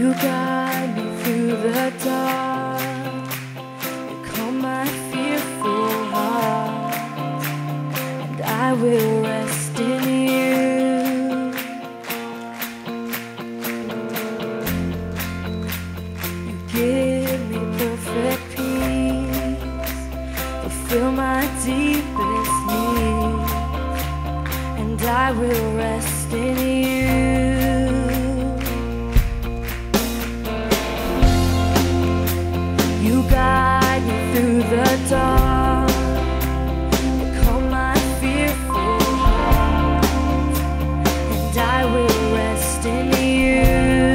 You guide me through the dark, you calm my fearful heart, and I will rest in you. You give me perfect peace, fulfill my deepest needs, and I will rest in you. You guide me through the dark, you calm my fearful heart, and I will rest in you.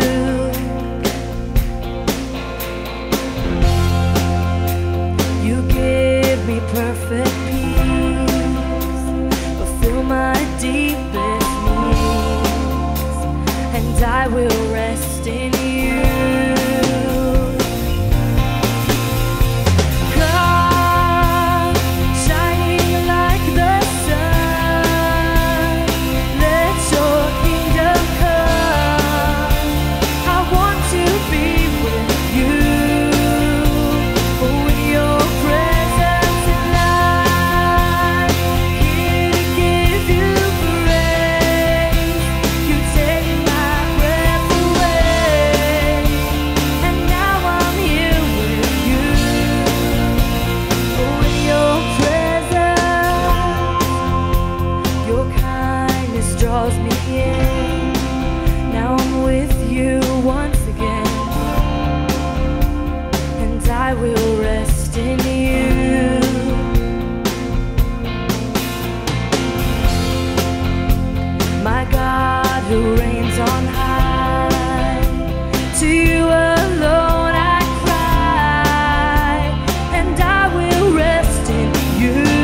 You give me perfect peace, fulfill my deepest needs, and I will rest in you. Draws me in. Now I'm with you once again, and I will rest in you. My God who reigns on high, to you alone I cry, and I will rest in you.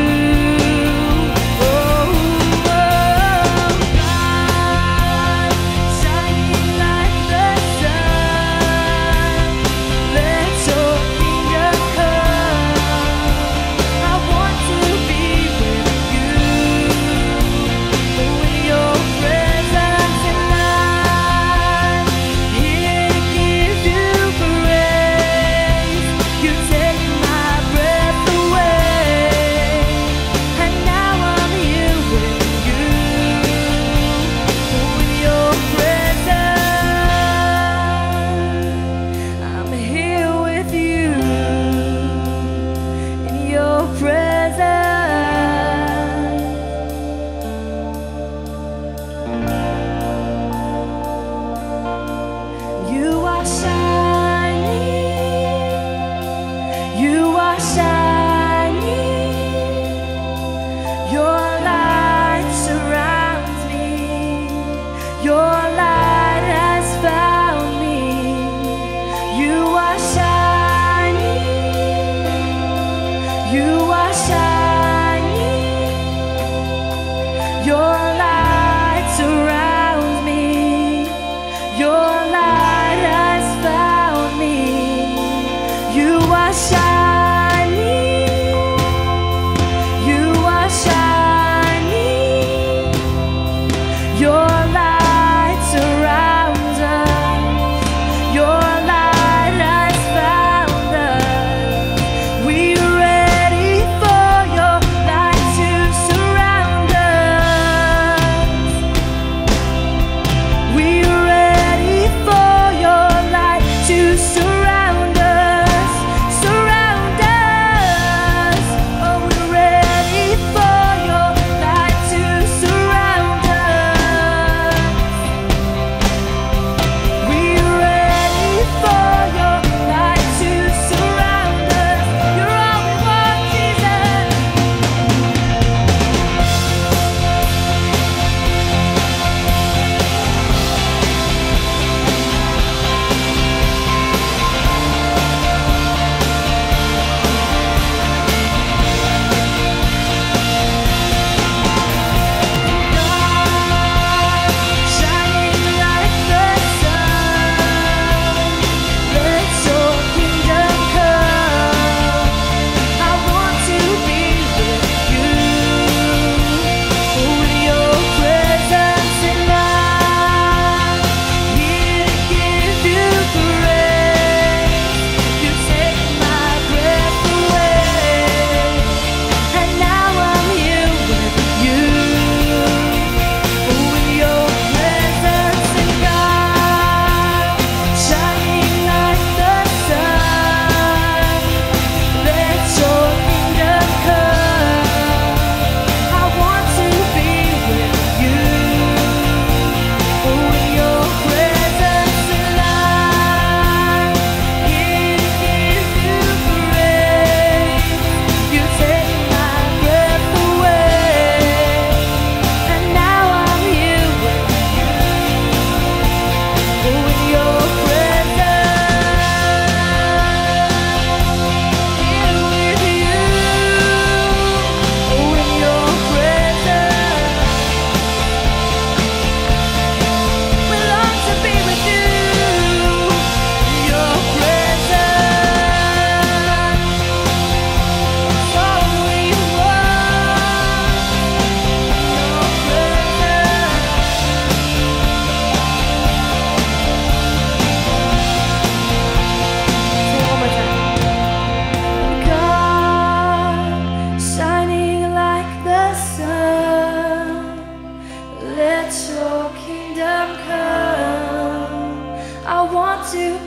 let your kingdom come. I want to